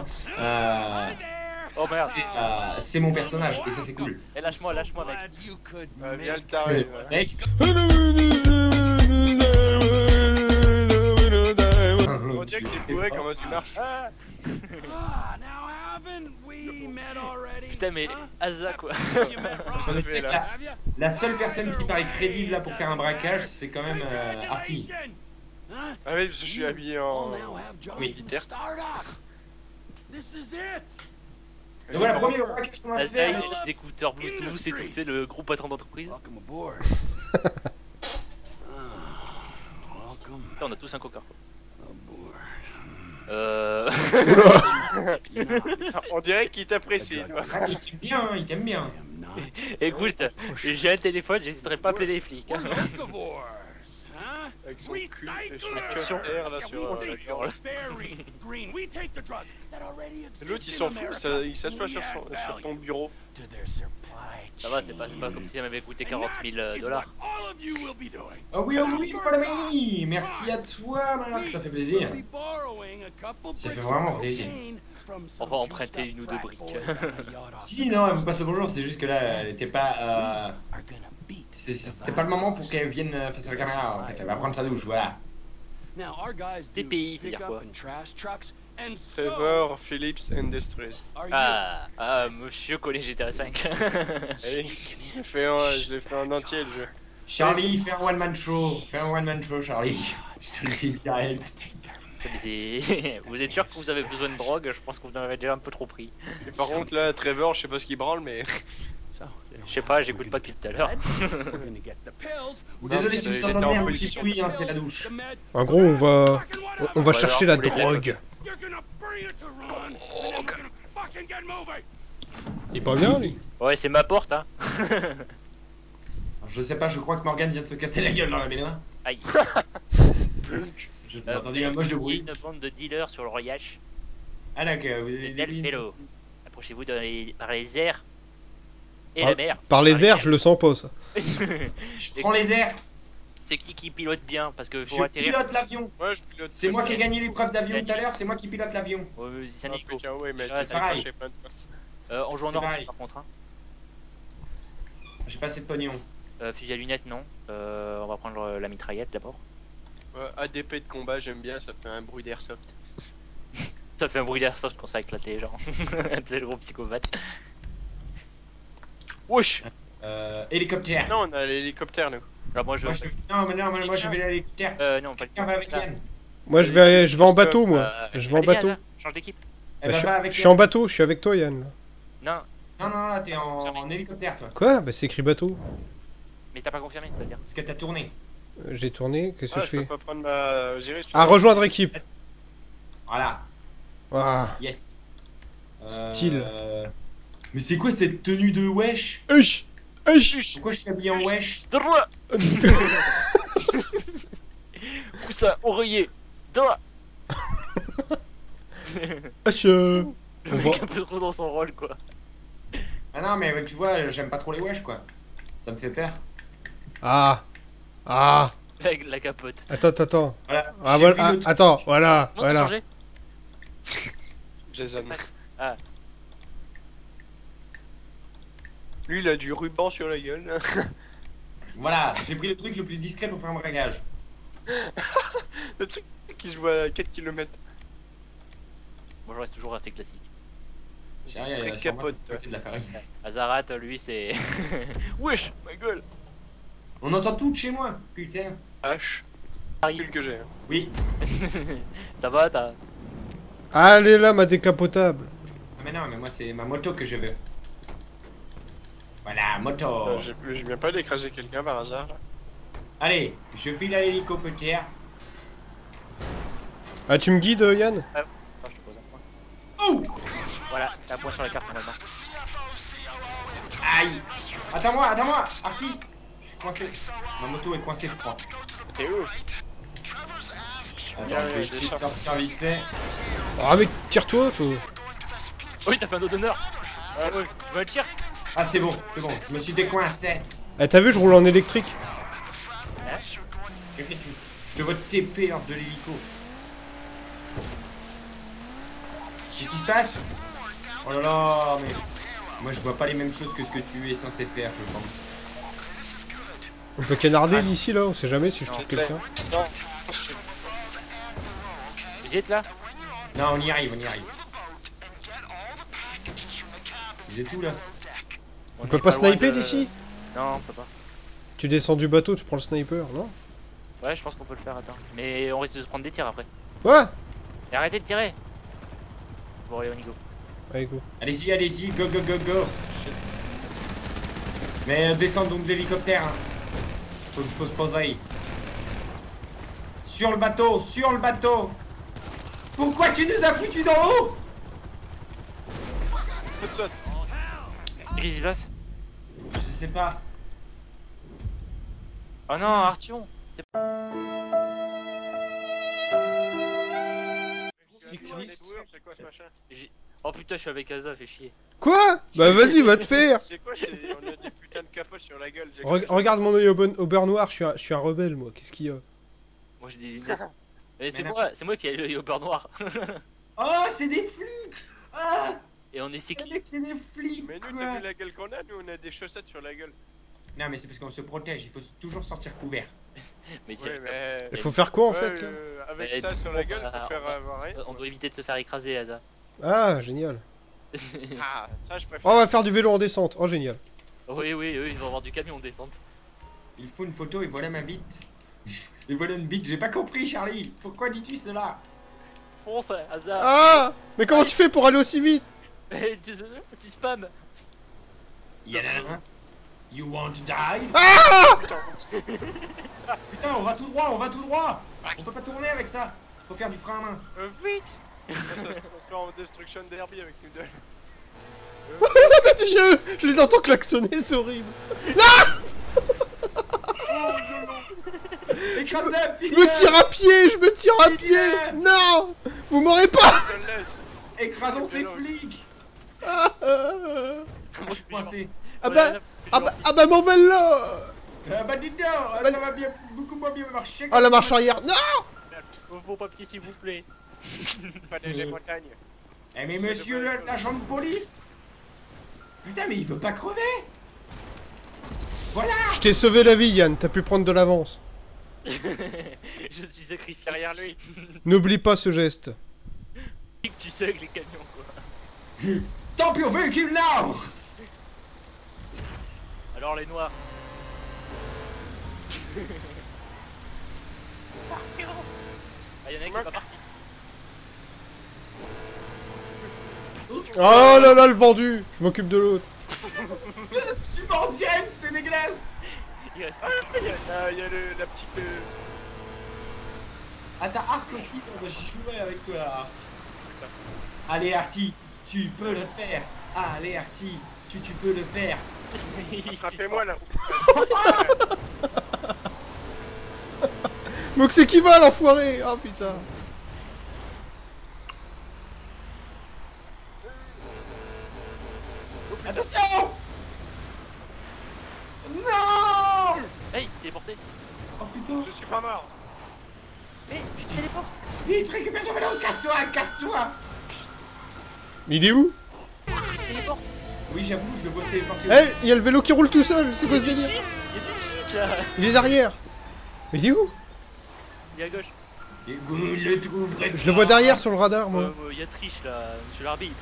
Oh merde. C'est mon personnage et ça c'est cool. Eh, lâche-moi, mec. Viens le taré. Mec. On dirait que t'es bourré, comment tu marches? Putain, mais Asa quoi. Ça fait là. La seule personne qui paraît crédible là pour faire un braquage, c'est quand même Artie. Ah oui, parce que je suis habillé en militaire. Donc voilà, premier braquage qu'on va Asa, faire. il a des écouteurs Bluetooth et tout, tu sais, le gros patron d'entreprise. On a tous un coca. On dirait qu'il t'apprécie, toi. Ah, il t'aime bien, il t'aime bien. Écoute, j'ai un téléphone, j'hésiterai pas à appeler les flics. Hein. Avec son cul et son cœur là sur la gorge. L'autre il s'en fout, il s'assoit sur ton bureau. Ça va, c'est pas comme si ça m'avait coûté 40 000 $. Oh oui, follow me. Merci à toi, Marc, ça fait plaisir. Ça fait vraiment plaisir. On va emprunter une ou deux briques. Si, non, elle me passe le bonjour, c'est juste que là, elle était pas... C'était pas le moment pour qu'elle vienne face à la caméra, en fait. Elle va prendre sa douche, voilà. TPI, c'est-à-dire quoi? Trevor Phillips Industries. Monsieur connaît GTA 5. Allez, je l'ai fait en entier le jeu. Charlie, fais un one-man show. Fais un one-man show, Charlie. Je te le dis direct. Vous êtes sûr que vous avez besoin de drogue? Je pense que vous en avez déjà un peu trop pris. Et par contre là, Trevor, je sais pas ce qu'il branle, mais... Je sais pas, j'écoute pas depuis tout à l'heure. Désolé si vous entendez un petit bruit, hein, c'est la douche. En gros, on va chercher la drogue. Il est pas bien, lui? Ouais, c'est ma porte, hein. Je sais pas, je crois que Morgan vient de se casser la gueule dans la baignoire. Aïe. J'ai entendu un moche de bruit. Une bande de dealers sur le Royache. Ah d'accord, vous avez Del des Hello. Approchez-vous par les airs et la mer. Par les airs, je le sens pas, ça. Je prends les airs. C'est qui pilote bien? Parce que faut Je atterrir. pilote l'avion. Ouais, je pilote. C'est moi qui ai gagné l'épreuve d'avion tout à l'heure, c'est moi qui pilote l'avion. C'est un hélico. Ouais, mais C'est c'est pareil. On joue en C'est orange pareil. par contre. Hein. J'ai pas assez de pognon. Fusil à lunettes, non. On va prendre la mitraillette d'abord. ADP de combat, j'aime bien, ça fait un bruit d'airsoft. Ça fait un bruit d'airsoft quand ça éclate les gens. C'est le gros psychopathe. Wesh. Hélicoptère. Non, on a l'hélicoptère, nous. Alors moi je. Non, mais moi je vais à l'hélicoptère. Non, pas Quelqu'un va avec Yann. Moi, je vais en bateau, moi. Je vais en Allez, bateau. Anna, change d'équipe. Elle va Je pas avec suis en bateau, je suis avec toi, Yann. Non, Non, là t'es en hélicoptère toi. Quoi? Bah, c'est écrit bateau. mais t'as pas confirmé, c'est-à-dire. Parce que t'as tourné. J'ai tourné, qu'est-ce que je Je peux fais? pas prendre ma Osiris. Ah, rejoindre équipe. Voilà. Ah. Yes. Style. Mais c'est quoi cette tenue de wesh? Ush. Pourquoi je suis habillé en wesh? Droit. Coussin, oreiller. Droit. Le Le mec un peu trop dans son rôle quoi. Ah non mais tu vois, j'aime pas trop les wesh quoi. Ça me fait peur. Ah. Avec la capote. Attends. Voilà. Ah, J'ai voilà. pris Ah, le truc. attends, voilà. Non, t'as changé. Jason. Ah. Lui, il a du ruban sur la gueule. Voilà, j'ai pris le truc le plus discret pour faire un braquage. Le truc qui se voit à 4 km. Moi je reste toujours resté classique. J'ai rien, Très capote, toi. de la farine. Azarat, lui c'est. Wesh, ma gueule. On entend tout de chez moi, putain. H. Arrive. Que j'ai. Oui. Ça va, t'as. Allez là, ma décapotable. Ah mais non, mais moi c'est ma moto que je veux. Voilà, moto. Je viens pas d'écraser quelqu'un par hasard. Là. Allez, je file à l'hélicoptère. Ah, tu me guides, Yann? Ah, je te pose un point. Oh! Voilà, t'as un point sur la carte normalement. Aïe! Attends-moi, Artie! Je suis coincé. Ma moto est coincée, je crois. T'es où? Attends, je vais essayer de sortir vite fait. Ah, mais tire-toi, faut... Oui, t'as fait un dos d'honneur. Ah ouais, tu veux un tir? Ah c'est bon, je me suis décoincé. Eh, t'as vu, je roule en électrique. Hein? Que fais-tu? Je te vois TP hors de l'hélico. Qu'est-ce qui se passe? Oh là là, mais... Moi je vois pas les mêmes choses que ce que tu es censé faire, je pense. On peut canarder d'ici là, on sait jamais si je trouve quelqu'un. Vous y êtes là? Non, on y arrive, on y arrive. Vous êtes où là? On peut pas sniper d'ici? Non, on peut pas. Tu descends du bateau, tu prends le sniper, non? Ouais, je pense qu'on peut le faire, attends. Mais on risque de se prendre des tirs après. Ouais! Et arrêtez de tirer! Bon, allez, on y go. Allez, go. Allez-y, allez-y, go go go go. Mais descendre donc de l'hélicoptère. Hein. Faut se poser. Sur le bateau, sur le bateau. Pourquoi tu nous as foutu d'en haut? Qu'est-ce qui se passe? Je sais pas. Oh non, Arthur! Oh putain, je suis avec Asa, fait chier. Quoi? Bah vas-y, va te faire! C'est quoi, on a des putains de capotes sur la gueule. Regarde mon œil au beurre noir, je suis un rebelle moi, qu'est-ce qu'il y a? Moi j'ai des lunettes. Mais c'est moi qui ai l'œil au beurre noir. Oh, c'est des flics. Ah, Et on est cycliste. c'est des flics. Mais nous, quoi. t'as vu la gueule qu'on a? Nous, on a des chaussettes sur la gueule. Non, mais c'est parce qu'on se protège, il faut toujours sortir couvert. Mais Ouais, mais... Il faut faire quoi en Ouais, fait là? avec Mais ça sur la gueule, on- faut faire avoir rien. on doit éviter de se faire écraser, Asa. Ah, génial. Ah, ça, je préfère. Oh, on va faire du vélo en descente, oh génial. Oui, eux ils vont avoir du camion en descente. Il faut une photo et voilà ma bite. Et voilà une bite, j'ai pas compris Charlie. Pourquoi dis-tu cela? Fonce, Asa. Ah! Mais comment tu fais pour aller aussi vite? Tu spams. Yana, you want to die? Ah! Putain, on va tout droit, on va tout droit. On peut pas tourner avec ça. Faut faire du frein à main. Vite. Ça se transforme en destruction derby avec Noodle. Je les entends klaxonner, c'est horrible. Écrase-la, Je me tire à pied, je me tire à pied. Non! Vous m'aurez pas! Je le laisse. Écrasons ces flics. Ah, Je suis coincé. bah mon vélo! Ah bah dis donc, ça va bien, beaucoup moins bien marcher. Ah la marche arrière, non! Vos papiers s'il vous plaît. Pas les montagnes. Eh mais monsieur l'agent de police. Putain mais il veut pas crever. Voilà. Je t'ai sauvé la vie Yann, t'as pu prendre de l'avance. Je suis sacrifié Derrière lui. N'oublie pas ce geste. Tu sais avec les camions quoi. Stop your vehicle now. Alors les noirs. Ah y'en a un qui est pas parti. Oh là là, le vendu! Je m'occupe de l'autre. Subantienne, c'est dégueulasse. Il reste pas. Il y a la petite... Ah t'as Arc aussi, j'y jouerai avec toi Arc. Allez Arty, tu peux le faire. Allez Arty, tu peux le faire. Attrapez-moi là. Donc c'est qui va l'enfoiré? Oh putain. Attention. Non. Hey, il s'est téléporté. Oh putain. Je suis pas mort. Mais tu te téléportes. Vite, récupère ton vélo, casse-toi, casse-toi. Mais il est où? Il se téléporte. Oui j'avoue, je le vois se téléporter. Eh, il y a le vélo qui roule tout seul, c'est quoi ce Il y a du délire? shit. Il y a du shit là. Il est derrière. Mais il est où? Il est à gauche. Et vous le trouverez. Je le vois derrière sur le radar moi. Il y a triche là, monsieur l'arbitre.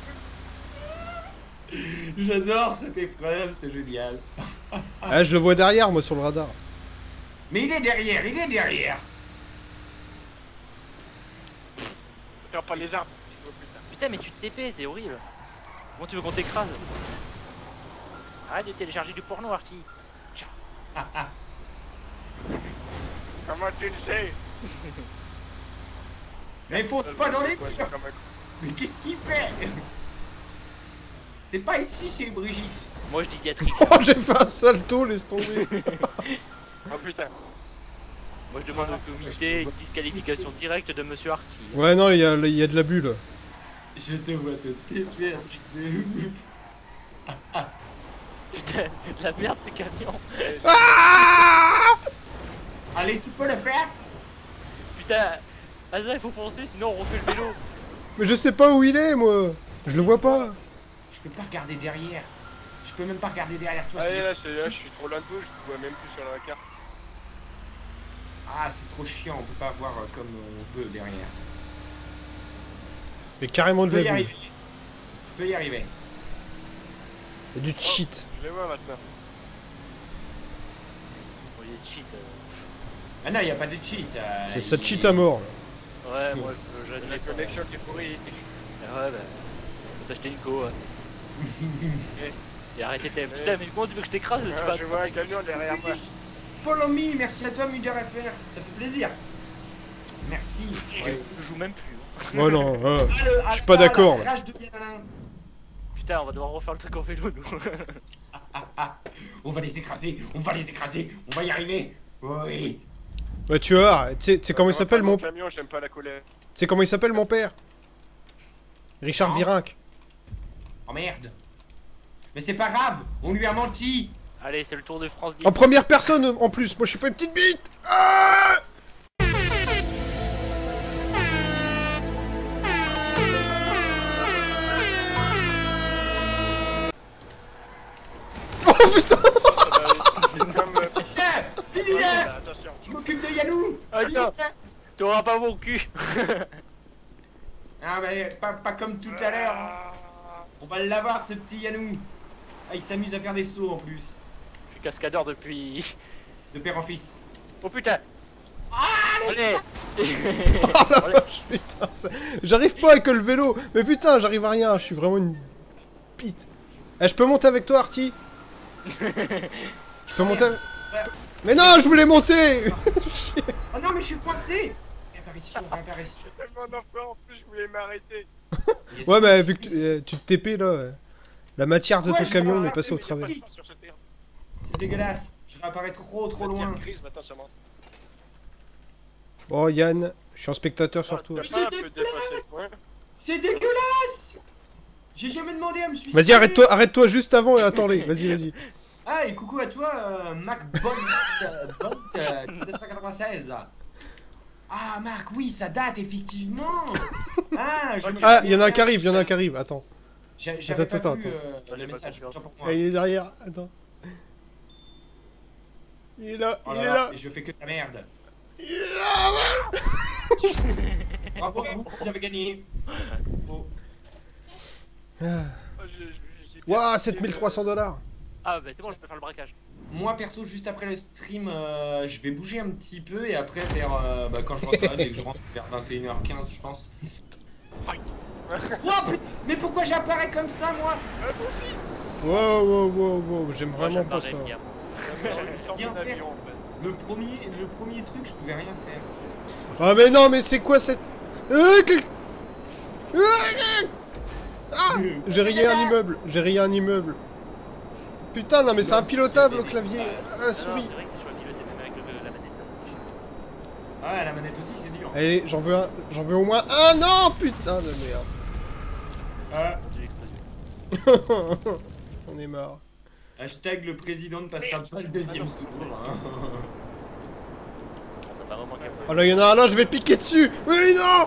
J'adore cette épreuve, c'est génial. Ah, je le vois derrière moi sur le radar. Mais il est derrière, il est derrière. Faire pas les arbres. Putain, mais tu te TP, c'est horrible. Comment tu veux qu'on t'écrase? Arrête de télécharger du porno, Arty. Comment tu le sais? Mais fonce pas dans les Ouais, murs. c'est comme un- Mais qu'est-ce qu'il fait? C'est pas ici, c'est Brigitte. Moi je dis qu'il y a triche. Oh, j'ai fait un salto, laisse tomber. Oh putain. Moi je demande au comité une disqualification directe de monsieur Arty. Ouais, non, il y a de la bulle. Je te vois te TP un truc de ouf. Putain, c'est de la merde ce camion. Ah! Allez, tu peux le faire? Putain, Asa il faut foncer sinon on refait le vélo. Mais je sais pas où il est, moi. Je le vois pas. Je peux pas regarder derrière. Je peux même pas regarder derrière toi. Allez, là, je suis trop loin de vous, je te vois même plus sur la carte. Ah, c'est trop chiant, on peut pas voir comme on veut derrière. Mais carrément Tu de peux y la vue. arriver. Tu peux y arriver. Il y a du cheat. Je les vois maintenant. Bon, il est cheat. Ah non, y a pas de cheat. Ça cheat à mort. Là. Ouais, moi je La n'admets pas. connexion qui est pourrie. Ah ouais, bah. Faut s'acheter une co. Et arrêtez tes. Putain, mais comment tu veux que je t'écrase? Tu vas. Je vois un camion derrière moi. Follow me, merci à toi MuderFR, ça fait plaisir. Merci. Je joue même plus. Ouais, non. Je suis pas d'accord, là. Putain, on va devoir refaire le truc en vélo, nous. On va les écraser, on va les écraser, on va y arriver. Oui. Ouais, tu vois, tu sais comment il s'appelle mon... Tu camion, j'aime pas la colère. sais comment il s'appelle mon père? Richard Non. Virenque. Oh merde. Mais c'est pas grave, on lui a menti. Allez, c'est le Tour de France. En première personne en plus, moi je suis pas une petite bite. Ah oh putain. Finis-le. Attention. Je m'occupe de Yannou. Attends, t'auras pas mon cul. Ah mais pas comme tout à l'heure. Hein. On va l'avoir ce petit Yannou. Ah il s'amuse à faire des sauts en plus. Je suis cascadeur depuis. De père en fils. Oh putain. Allez. Oh la vache, putain, j'arrive pas avec le vélo. Mais putain, j'arrive à rien, je suis vraiment une bite. Eh, je peux monter avec toi, Arty? Je peux monter avec... Mais non, je voulais monter. Oh non mais je suis coincé. Réapparition, réapparition. J'ai tellement d'enfants en plus, je voulais m'arrêter. Ouais, mais vu que tu te TP là, la matière de Ouais, ton je camion vais est passée au arrêter, travers. si. C'est dégueulasse. Je réapparais trop loin. Crise, maintenant ça monte. Oh Yann, je suis un spectateur sur toi. T'as pas un peu dépassé le point. C'est dégueulasse. J'ai jamais demandé à me suicider. Vas-y, arrête-toi juste avant et attends-les. Vas-y. Ah et coucou à toi, Mac Bond 1996. Ah Marc, oui, ça date effectivement. Ah, Il y en a un qui arrive, attends. J'avais Attends. pas vu le message. Tiens pour moi. Ah, il est derrière, attends. Il est là, Oh il là est là, là. et je fais que de la merde. Il est là, ouais. Bravo à vous, vous avez gagné. Oh. Waouh, 7300 $. Ah bah c'est bon, je peux faire le braquage. Moi perso, juste après le stream, je vais bouger un petit peu et après vers quand je rentre là, dès que je rentre vers 21h15 je pense. Oh putain, mais pourquoi j'apparais comme ça moi? Wow, j'aime vraiment pas ça. Rien faire. Le premier truc, je pouvais rien faire. Ah mais non, mais c'est quoi cette... Ah, j'ai rayé un immeuble. Putain, non mais c'est impilotable au clavier, à la Ah non, souris. c'est vrai que c'est chaud à piloter même avec la manette. C'est chiant. Ah la manette aussi c'est dur. Allez, j'en veux au moins un. Non, putain de merde. Ah. L'explosion. On est marre. Hashtag le président ne passera pas le deuxième tour. Hein. Ça fait vraiment qu'un peu. Oh là, il y en a un là, je vais piquer dessus. Oui, non.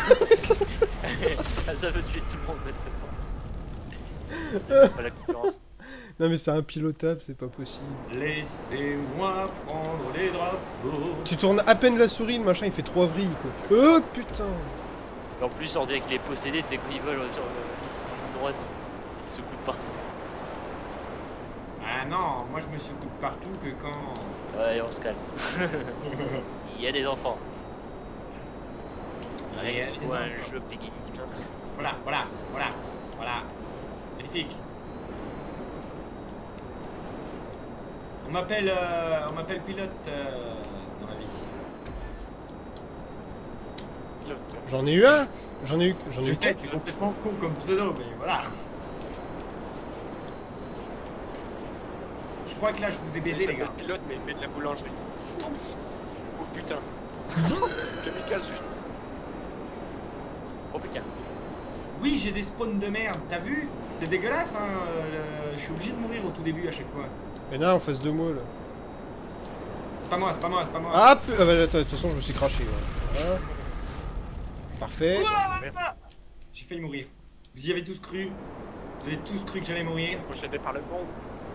Ça veut tuer tout le monde maintenant. C'est pas la concurrence. Non mais c'est impilotable, c'est pas possible. Laissez-moi prendre les drapeaux. Tu tournes à peine la souris, le machin il fait 3 vrilles quoi. Oh putain. En plus, on dirait qu'il est possédé, tu sais, quand ils volent sur la droite, ils se secouent de partout. Ah non, moi je me secoue de partout que quand... Ouais, on se calme. Il y a des enfants. Il y a des Ou un enfants. jeu Peggy 18. Voilà. Magnifique. On m'appelle pilote dans la vie. J'en ai eu un. J'en ai eu Je sais, c'est complètement con comme pseudo, mais voilà. Je crois que là je vous ai baisé les gars. Pilote, mais de la boulangerie. Oh putain. Kamikaze. Oh putain. Oui, j'ai des spawns de merde, t'as vu? C'est dégueulasse, hein. Je suis obligé de mourir au tout début à chaque fois. Il y en a un en face de moi là. C'est pas moi. Ah, bah, attends, de toute façon je me suis craché. Ouais. Voilà. Parfait. J'ai failli mourir. Vous y avez tous cru. Vous avez tous cru que j'allais mourir. Moi, je l'avais par le bon.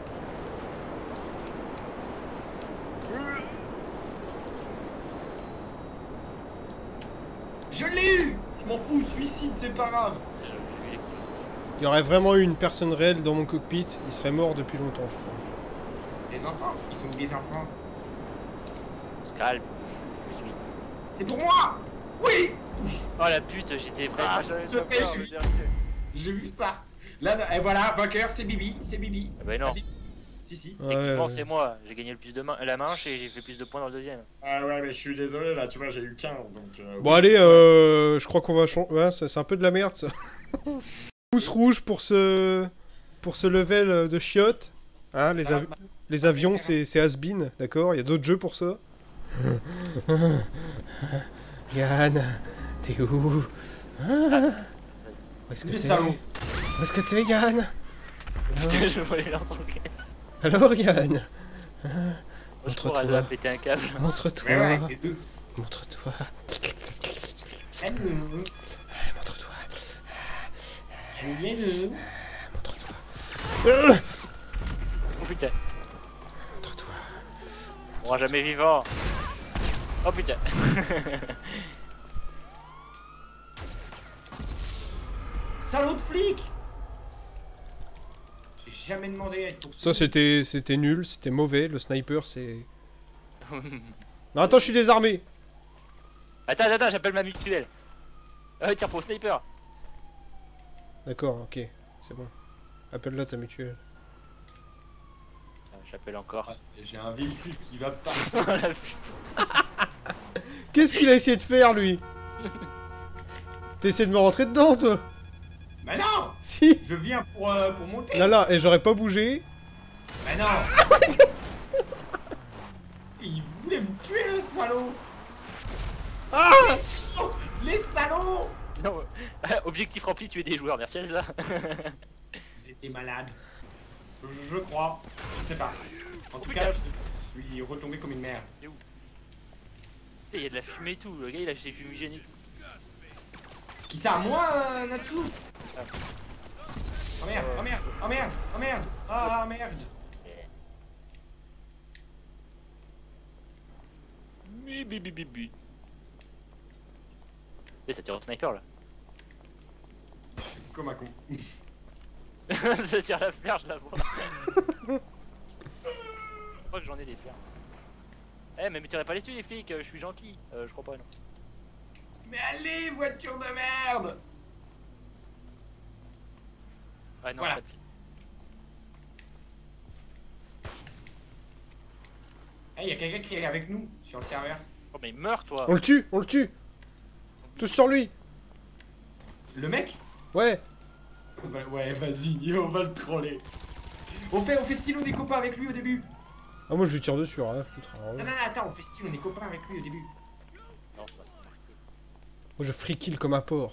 Je l'ai eu. Je m'en fous, suicide, c'est pas grave. J'ai vu l'explosion. Il y aurait vraiment eu une personne réelle dans mon cockpit, il serait mort depuis longtemps, je crois. Les enfants, ils sont où les enfants? On se calme. Je suis. C'est pour moi. Oui. Oh la pute, j'étais presque. Ah, j'avais je pas sais, peur, j'ai le vu. dernier. J'ai vu ça. Là, et voilà, vainqueur, c'est Bibi, c'est Bibi. Ah bah non. Si, si. Ouais, Techniquement, ouais. c'est moi. J'ai gagné le plus de la manche et j'ai fait plus de points dans le deuxième. Ah ouais, mais je suis désolé, là, tu vois, j'ai eu 15, donc... Bon oui, allez, c'est je crois qu'on va changer... Ouais, c'est un peu de la merde, ça. Pouce rouge pour ce level de chiottes. Hein, les avions, c'est has-been, d'accord? Il y a d'autres jeux pour ça. Yann, t'es où? Où est-ce que Le t'es? salaud. Où est-ce que t'es, Yann? Putain, je vois les lances en gueule. Alors, Yann? Je Montre-toi. pourrais aller péter un câble. Montre-toi. Ouais, ouais, les deux. Montre-toi. Aime-le. Montre-toi. J'aime bien le... Montre-toi. Oh putain, Montre-toi. on sera jamais vivant. Oh putain. Salaud de flic. J'ai jamais demandé à être poursuivi. Ça, c'était nul, c'était mauvais. Le sniper, c'est... Non, attends, je suis désarmé. Attends, j'appelle ma mutuelle. Tiens, pour le sniper. D'accord, ok. C'est bon. Appelle-la ta mutuelle. Ah, j'appelle encore. Ouais, j'ai un véhicule qui va pas. Oh la putain. Qu'est-ce qu'il a essayé de faire, lui? T'as essayé de me rentrer dedans, toi? Mais non. Si. Je viens pour monter. Là, et j'aurais pas bougé. Mais non. Il voulait me tuer, le salaud. Ah! Les salauds. Non, objectif rempli, tuer des joueurs, merci Elsa. Vous étiez malade. Je crois. Je sais pas. En tout putain. cas, je suis retombé comme une merde. Il y a de la fumée et tout, le gars il a ses fumigènes. Qui ça? Moi, Natsu? Ah. Oh merde, oh merde, oh merde, oh merde, ah merde. Bi. Et ça tire au sniper là. Je suis comme un con. Ça tire la flare, je la vois. Je crois que j'en ai des flares. Eh, mais me tirez pas les les flics, je suis gentil. Je crois pas, non. Mais allez, voiture de merde. Ah non, Voilà. ça... Eh, y a quelqu'un qui est avec nous sur le serveur. Oh, mais meurs toi. On le tue, on le tue. Tous sur lui. Le mec? Ouais. Ouais, vas-y, on va le troller. On fait style, on est copains avec lui au début. Ah, moi, je lui tire dessus, rien à foutre. Alors, Non, ouais. non, attends, on fait style, on est copains avec lui au début. Non, c'est pas ça. Moi, je free kill comme un porc.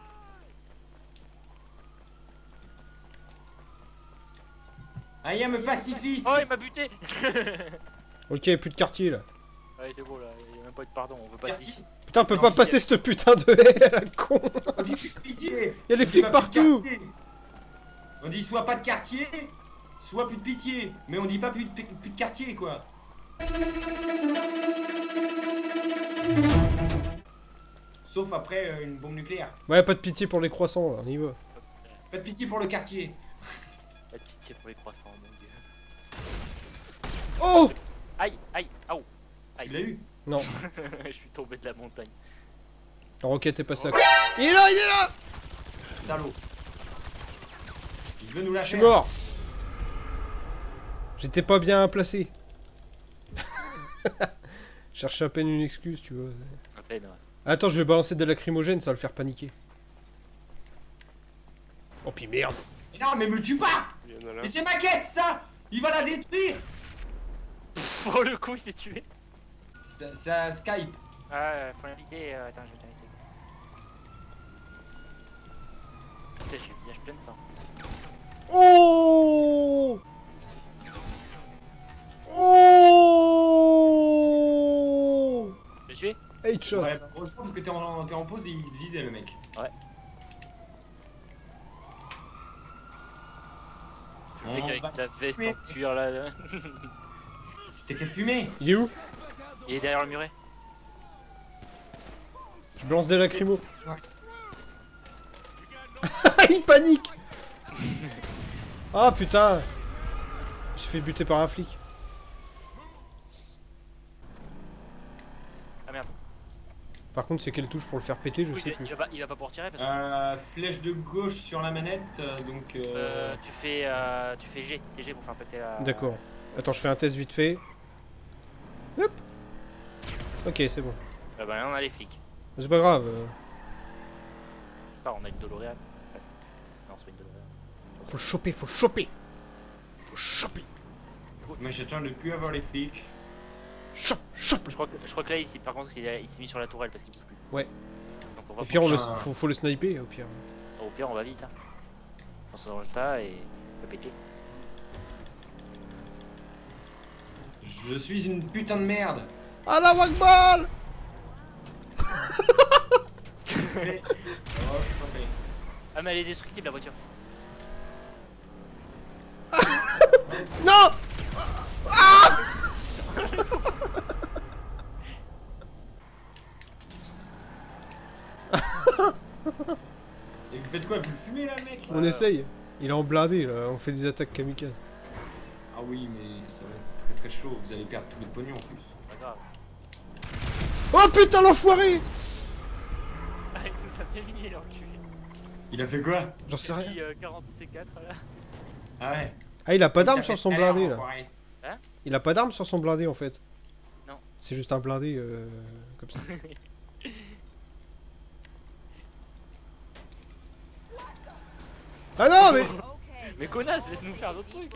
I am a pacifiste. Oh, il m'a buté. Ok, plus de quartier, là. Ouais, c'est bon là, il y a même pas eu de pardon, on veut pas Merci. s'y. Putain, on peut Non, pas si, passer cette putain de haie, la con. On dit plus de pitié. Il y a les On dit flics pas partout. plus de quartier. On dit soit pas de quartier, soit plus de pitié. Mais on dit pas plus de quartier, quoi. Sauf après une bombe nucléaire. Ouais, pas de pitié pour les croissants, là, on y va. Pas de pitié pour le quartier. Pas de pitié pour les croissants, mon dieu. Oh! Aïe, aïe, Tu l'as eu? Non, je suis tombé de la montagne. la roquette est passée à côté. Il est là, il est là! Salaud. Il veut nous la Je suis faire. mort. J'étais pas bien placé. Je cherchais à peine une excuse, tu vois. À peine, ouais. Attends, je vais balancer des lacrymogènes, ça va le faire paniquer. Oh puis merde. Mais non, mais me tue pas. Il y en a là. Mais c'est ma caisse, ça. Il va la détruire. Pff, oh le coup, il s'est tué. Ça Skype. Ah, faut l'inviter, attends, je vais t'inviter. Putain, j'ai le visage plein de sang. Oh! Oh! Je l'ai tué? Headshot. Ouais, heureusement parce que t'es en pause et il visait le mec. Le mec avec sa veste en cuir là. Je t'ai fait fumer. Il est où? Il est derrière le muret. Je balance des lacrymos. Il panique. Ah putain. Je me suis fait buter par un flic. Ah merde. Par contre, c'est quelle touche pour le faire péter? Je Oui, sais plus. il va pas pouvoir tirer parce que Flèche de gauche sur la manette, donc... tu fais G, c'est G pour faire péter la... D'accord. Attends, je fais un test vite fait. Hop. Ok, c'est bon. Bah là on a les flics. C'est pas grave. Enfin on a une DeLorean. Presque. Non c'est pas une DeLorean. Faut choper, faut choper. Faut choper. Moi j'attends de plus avoir les flics. Chope, chope. Je crois que là ici, par contre il s'est mis sur la tourelle parce qu'il bouge plus. Ouais. Donc on va Au pire, on le, Putain. faut le sniper, au pire. Au pire on va vite hein. On se dans le tas et on peut péter. Je suis une putain de merde. Ah la Wakbal. Mais- Oh, je t'en prie. Ah mais elle est destructible la voiture. Non. Et vous faites quoi? Vous le fumez là, mec? On essaye. Il est en blindé, là. On fait des attaques kamikazes. Ah oui, mais ça va être très très chaud. Vous allez perdre tout votre pognon en plus. Pas grave. Oh putain, l'enfoiré. Ah il nous a bien miné l'enculé. Il a fait quoi? J'en sais rien. 40 C4 là. Ah ouais. Ah, il a pas d'arme T'as sur fait son galère, blindé, là. enfoiré. Il a pas d'arme sur son blindé, en fait. Non. C'est juste un blindé, comme ça. Ah non, mais... Mais connasse, laisse-nous faire d'autres trucs.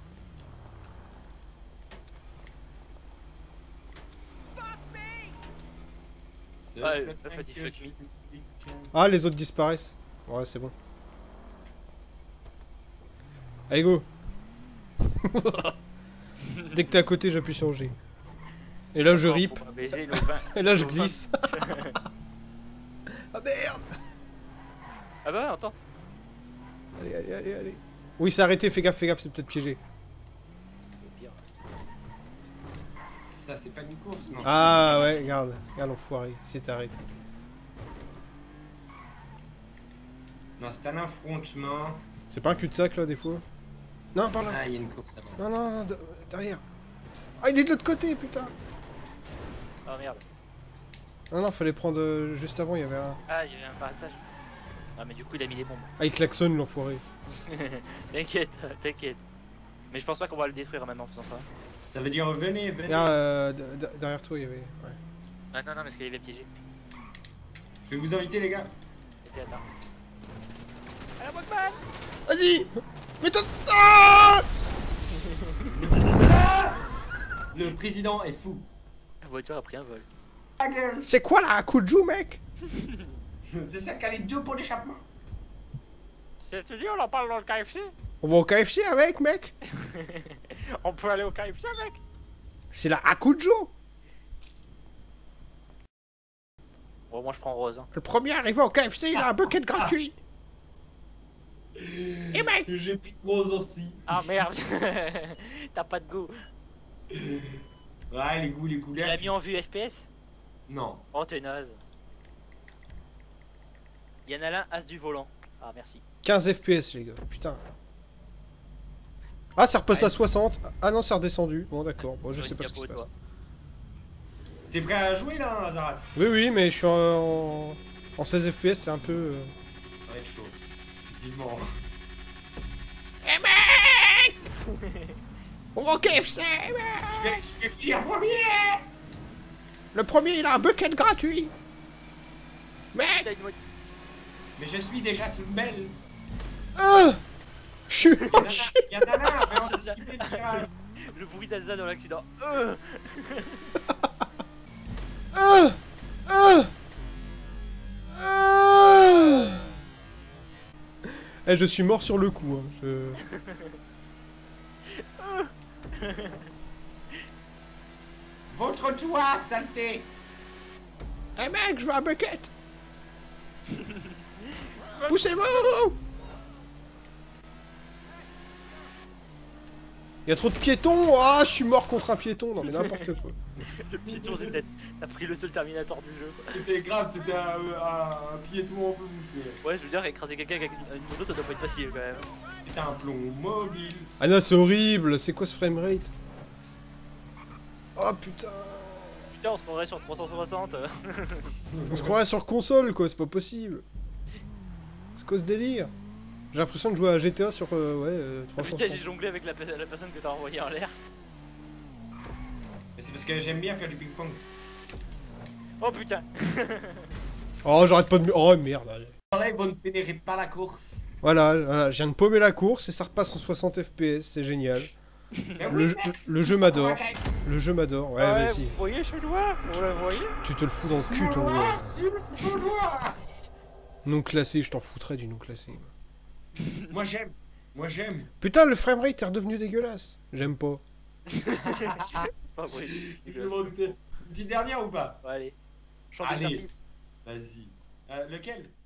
Ça Ouais, serait t'as pas dit bien fuck que me. je- Ah, les autres disparaissent. Ouais, c'est bon. Allez, go. Dès que t'es à côté, j'appuie sur G. Et là, je Faut rip. pas baiser le vin. Et là, je le vin. glisse. Ah merde. Ah bah ouais, on tente. Allez, allez, allez, allez. Oui, c'est arrêté, fais gaffe, c'est peut-être piégé. Au pire. Ça, c'est pas une course, non? Ah ouais, regarde, regarde l'enfoiré, c'est arrêté. Non, c'est un affrontement. C'est pas un cul-de-sac là, des fois? Non, par là. Ah, il y a une course là-bas. Non, non, non, derrière. Ah, il est de l'autre côté, putain. Oh merde. Non, non, fallait prendre juste avant, il y avait un. Ah, il y avait un passage. Ah, mais du coup, il a mis des bombes. Ah, il klaxonne l'enfoiré. T'inquiète, t'inquiète. Mais je pense pas qu'on va le détruire même en faisant ça. Ça veut dire venez, venez. Regarde, derrière toi, il y avait. Ouais. Ah non, non, parce qu'il avait piégé. Je vais vous inviter, les gars. Ok, attends. À la Walkman. Vas-y. Mets-toi. Ah Le président est fou. La voiture a pris un vol. Ta gueule. C'est quoi là, un coup de joue, mec? C'est ça qu'elle est deux pour l'échappement. C'est tu dis, on en parle dans le KFC. On va au KFC avec, mec. On peut aller au KFC, mec. C'est la Akujo. Bon, moi je prends rose. Hein. Le premier arrivé au KFC, il a un bucket gratuit. Et mec. J'ai pris rose aussi. Ah merde. T'as pas de goût. Ouais, les goûts, les Tu couleurs. l'as mis en vue FPS? Non. Oh, t'es naze. Yann Alain, as du volant. Ah, merci. 15 FPS, les gars, putain. Ah, ça repasse à 60. Ah non, c'est redescendu. Bon, d'accord. Bon, je Sur sais une pas ce qui se capote, passe. toi. T'es prêt à jouer là, Azarat? Oui, oui, mais je suis en 16 FPS, c'est un peu. Ça va être chaud. Effectivement. Eh mec. On va au KFC, mec. Je vais finir premier. Le premier, il a un bucket gratuit. Mec. T'as une voiture. Mais je suis déjà toute belle. Je suis. Il y en a là, avait anticipé le virage. Le bruit d'Alza dans l'accident. Eh, je suis mort sur le coup. Hein. Votre toit, saleté. Eh mec, je veux un bucket. Poussez-vous. Y'a trop de piétons. Ah, je suis mort contre un piéton. Non mais n'importe quoi. Le piéton, c'était. T'as pris le seul Terminator du jeu. Quoi. C'était grave, c'était un piéton un peu bouffé. Ouais, je veux dire, écraser quelqu'un avec une moto, ça doit pas être facile quand même. C'était un plomb mobile. Ah non, c'est horrible. C'est quoi ce framerate? Oh putain. Putain, on se croirait sur 360. On se croirait sur console quoi, c'est pas possible. C'est quoi ce délire? J'ai l'impression de jouer à GTA sur ouais, Ah, 360. putain, j'ai jonglé avec la personne que t'as envoyée en l'air. Mais c'est parce que j'aime bien faire du ping-pong. Oh putain. Oh, j'arrête pas de... Oh merde, allez. Là, ils vont ne finir pas la course. Voilà, je viens de paumer la course et ça repasse en 60 FPS, c'est génial. Mais oui, Le jeu m'adore. Le jeu m'adore, ouais, Ouais, vas-y. vous voyez, je dois. Vous le voyez? Tu te le fous dans le cul ton jeu. c'est mon joueur. Non classé, je t'en foutrais du non classé. Moi j'aime. Moi j'aime. Putain, le framerate est redevenu dégueulasse. J'aime pas. Pas vrai. Je m'en doutais. Une petite dernière ou pas? Ouais, allez. Chante Allez. l'exercice. Vas-y. Lequel?